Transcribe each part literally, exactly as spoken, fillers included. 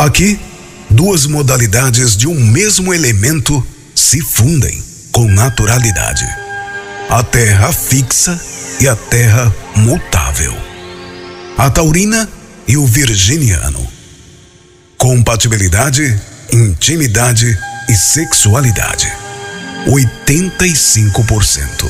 Aqui, duas modalidades de um mesmo elemento se fundem com naturalidade: a terra fixa e a terra mutável. A taurina e o virginiano. Compatibilidade, intimidade e sexualidade. oitenta e cinco por cento.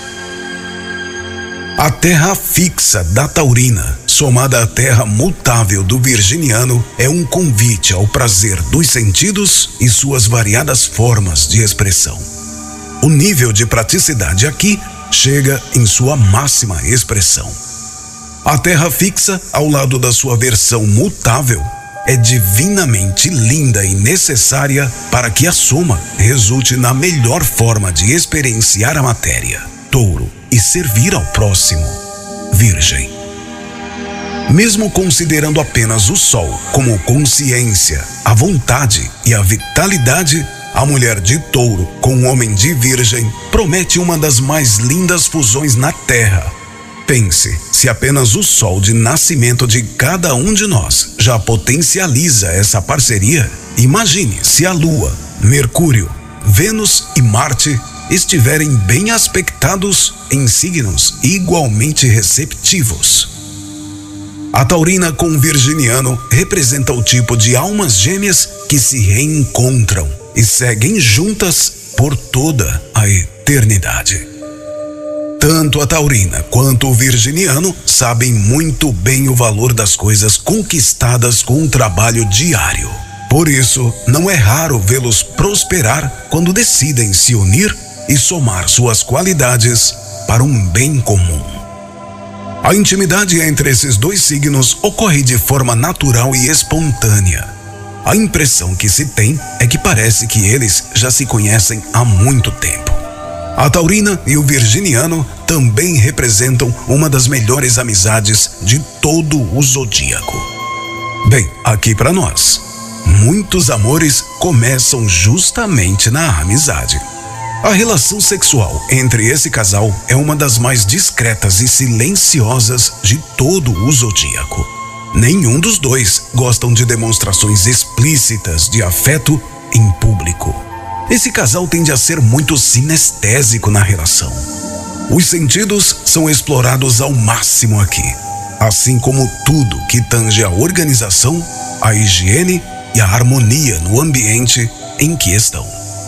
A terra fixa da taurina, somada à terra mutável do virginiano, é um convite ao prazer dos sentidos e suas variadas formas de expressão. O nível de praticidade aqui chega em sua máxima expressão. A terra fixa, ao lado da sua versão mutável, é divinamente linda e necessária para que a soma resulte na melhor forma de experienciar a matéria, touro, e servir ao próximo, virgem. Mesmo considerando apenas o sol como consciência, a vontade e a vitalidade, a mulher de touro com o homem de virgem promete uma das mais lindas fusões na terra. Pense, se apenas o sol de nascimento de cada um de nós já potencializa essa parceria, imagine se a Lua, Mercúrio, Vênus e Marte estiverem bem aspectados em signos igualmente receptivos. A taurina com o virginiano representa o tipo de almas gêmeas que se reencontram e seguem juntas por toda a eternidade. Tanto a taurina quanto o virginiano sabem muito bem o valor das coisas conquistadas com um trabalho diário. Por isso, não é raro vê-los prosperar quando decidem se unir e somar suas qualidades para um bem comum. A intimidade entre esses dois signos ocorre de forma natural e espontânea. A impressão que se tem é que parece que eles já se conhecem há muito tempo. A taurina e o virginiano também representam uma das melhores amizades de todo o zodíaco. Bem, aqui para nós, muitos amores começam justamente na amizade. A relação sexual entre esse casal é uma das mais discretas e silenciosas de todo o zodíaco. Nenhum dos dois gostam de demonstrações explícitas de afeto em público. Esse casal tende a ser muito sinestésico na relação. Os sentidos são explorados ao máximo aqui, assim como tudo que tange a organização, a higiene e a harmonia no ambiente em que estão.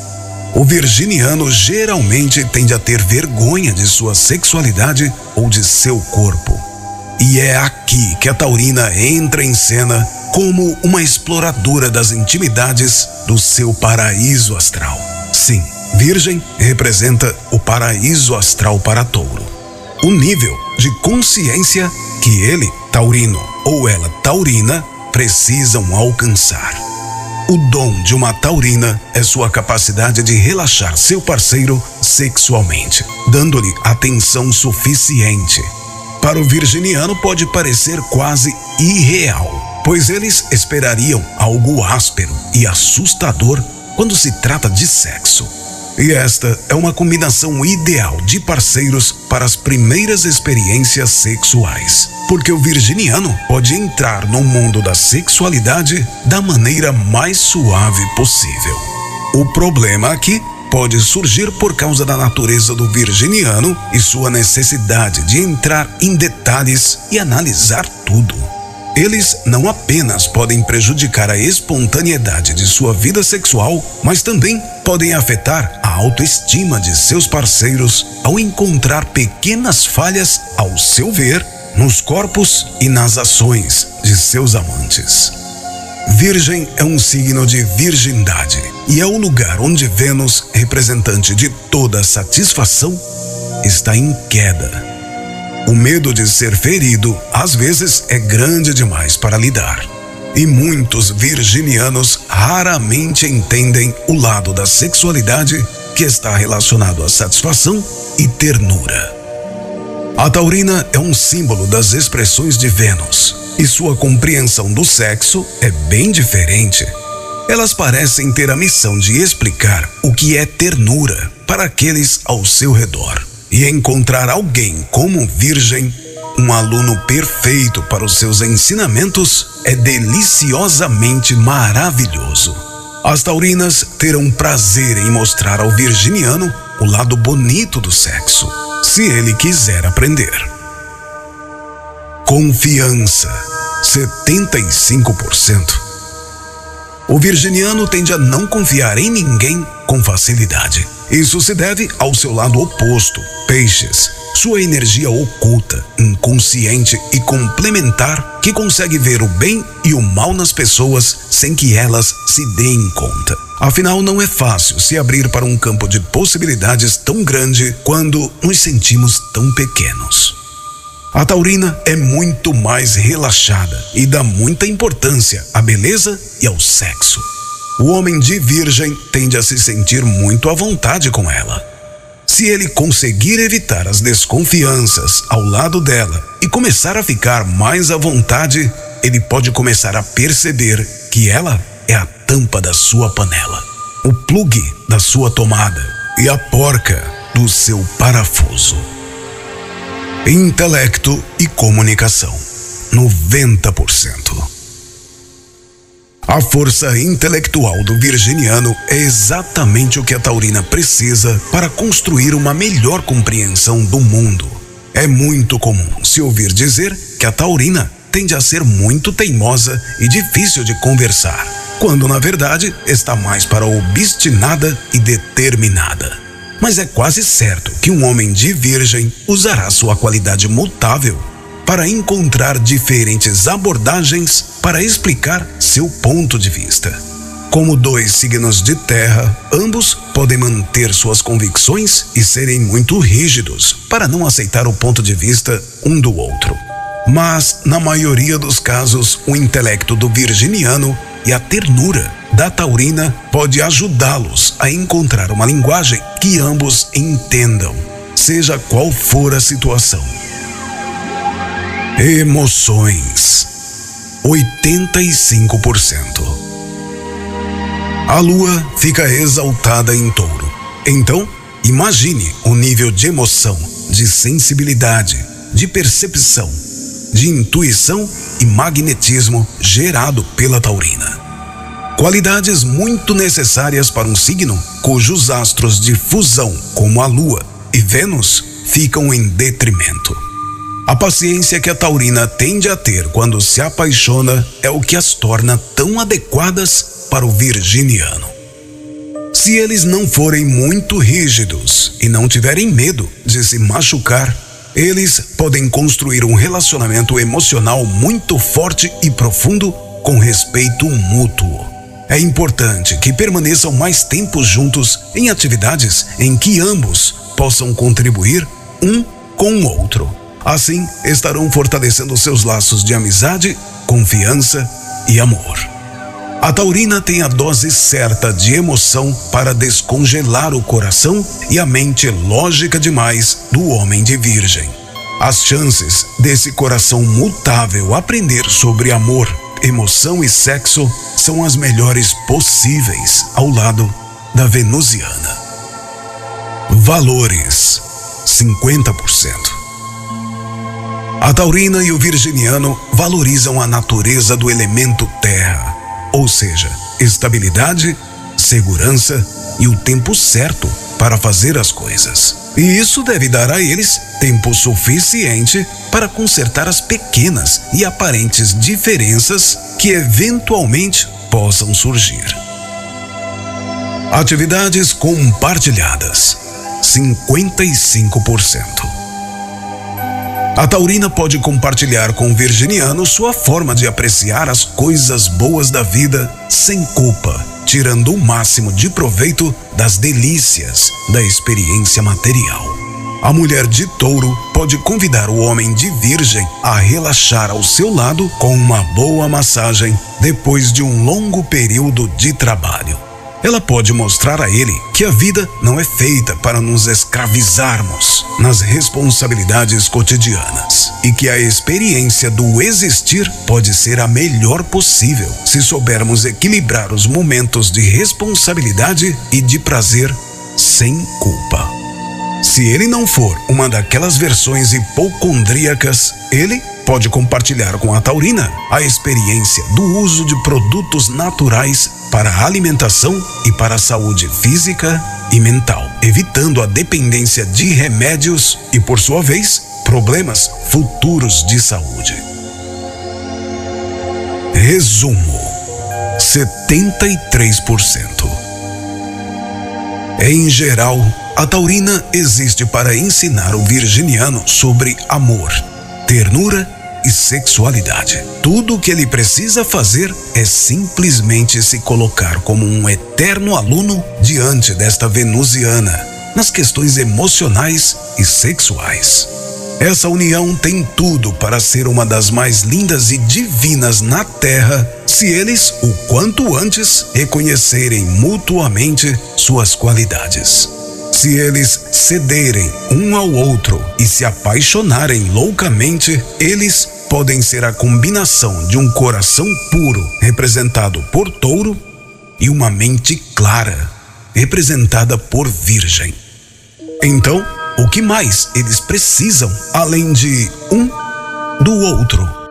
O virginiano geralmente tende a ter vergonha de sua sexualidade ou de seu corpo. E é aqui que a taurina entra em cena como uma exploradora das intimidades do seu paraíso astral. Sim, virgem representa o paraíso astral para touro. O nível de consciência que ele, taurino, ou ela, taurina, precisam alcançar. O dom de uma taurina é sua capacidade de relaxar seu parceiro sexualmente, dando-lhe atenção suficiente. Para o virginiano pode parecer quase irreal, pois eles esperariam algo áspero e assustador quando se trata de sexo. E esta é uma combinação ideal de parceiros para as primeiras experiências sexuais, porque o virginiano pode entrar no mundo da sexualidade da maneira mais suave possível. O problema aqui pode surgir por causa da natureza do virginiano e sua necessidade de entrar em detalhes e analisar tudo. Eles não apenas podem prejudicar a espontaneidade de sua vida sexual, mas também podem afetar a autoestima de seus parceiros ao encontrar pequenas falhas, ao seu ver, nos corpos e nas ações de seus amantes. Virgem é um signo de virgindade e é o lugar onde Vênus, representante de toda a satisfação, está em queda. O medo de ser ferido, às vezes, é grande demais para lidar. E muitos virginianos raramente entendem o lado da sexualidade que está relacionado à satisfação e ternura. A taurina é um símbolo das expressões de Vênus, e sua compreensão do sexo é bem diferente. Elas parecem ter a missão de explicar o que é ternura para aqueles ao seu redor. E encontrar alguém como virgem um aluno perfeito para os seus ensinamentos, é deliciosamente maravilhoso. As taurinas terão prazer em mostrar ao virginiano o lado bonito do sexo, se ele quiser aprender. Confiança, setenta e cinco por cento. O virginiano tende a não confiar em ninguém com facilidade. Isso se deve ao seu lado oposto, peixes, sua energia oculta, inconsciente e complementar, que consegue ver o bem e o mal nas pessoas sem que elas se deem conta. Afinal, não é fácil se abrir para um campo de possibilidades tão grande quando nos sentimos tão pequenos. A taurina é muito mais relaxada e dá muita importância à beleza e ao sexo. O homem de virgem tende a se sentir muito à vontade com ela. Se ele conseguir evitar as desconfianças ao lado dela e começar a ficar mais à vontade, ele pode começar a perceber que ela é a tampa da sua panela, o plugue da sua tomada e a porca do seu parafuso. Intelecto e comunicação, noventa por cento. A força intelectual do virginiano é exatamente o que a taurina precisa para construir uma melhor compreensão do mundo. É muito comum se ouvir dizer que a taurina tende a ser muito teimosa e difícil de conversar, quando na verdade está mais para obstinada e determinada. Mas é quase certo que um homem de virgem usará sua qualidade mutável para encontrar diferentes abordagens para explicar seu ponto de vista. Como dois signos de terra, ambos podem manter suas convicções e serem muito rígidos para não aceitar o ponto de vista um do outro. Mas, na maioria dos casos, o intelecto do virginiano e a ternura da taurina pode ajudá-los a encontrar uma linguagem que ambos entendam, seja qual for a situação. Emoções, oitenta e cinco por cento. A lua fica exaltada em touro. Então, imagine o nível de emoção, de sensibilidade, de percepção, de intuição e magnetismo gerado pela taurina. Qualidades muito necessárias para um signo cujos astros de fusão, como a Lua e Vênus, ficam em detrimento. A paciência que a taurina tende a ter quando se apaixona é o que as torna tão adequadas para o virginiano. Se eles não forem muito rígidos e não tiverem medo de se machucar, eles podem construir um relacionamento emocional muito forte e profundo com respeito mútuo. É importante que permaneçam mais tempo juntos em atividades em que ambos possam contribuir um com o outro. Assim, estarão fortalecendo seus laços de amizade, confiança e amor. A taurina tem a dose certa de emoção para descongelar o coração e a mente lógica demais do homem de virgem. As chances desse coração mutável aprender sobre amor, emoção e sexo são as melhores possíveis ao lado da venusiana. Valores, cinquenta por cento. A taurina e o virginiano valorizam a natureza do elemento terra, ou seja, estabilidade, segurança e o tempo certo para fazer as coisas. E isso deve dar a eles tempo suficiente para consertar as pequenas e aparentes diferenças que eventualmente possam surgir. Atividades compartilhadas, cinquenta e cinco por cento. A taurina pode compartilhar com o virginiano sua forma de apreciar as coisas boas da vida sem culpa, tirando o máximo de proveito das delícias da experiência material. A mulher de touro pode convidar o homem de virgem a relaxar ao seu lado com uma boa massagem depois de um longo período de trabalho. Ela pode mostrar a ele que a vida não é feita para nos escravizarmos nas responsabilidades cotidianas e que a experiência do existir pode ser a melhor possível se soubermos equilibrar os momentos de responsabilidade e de prazer sem culpa. Se ele não for uma daquelas versões hipocondríacas, ele pode compartilhar com a taurina a experiência do uso de produtos naturais para a alimentação e para a saúde física e mental, evitando a dependência de remédios e, por sua vez, problemas futuros de saúde. Resumo: setenta e três por cento. Em geral, a taurina existe para ensinar o virginiano sobre amor, ternura e sexualidade. Tudo o que ele precisa fazer é simplesmente se colocar como um eterno aluno diante desta venusiana nas questões emocionais e sexuais. Essa união tem tudo para ser uma das mais lindas e divinas na Terra, se eles, o quanto antes, reconhecerem mutuamente suas qualidades. Se eles cederem um ao outro e se apaixonarem loucamente, eles podem ser a combinação de um coração puro, representado por touro, e uma mente clara, representada por virgem. Então, o que mais eles precisam, além de um do outro?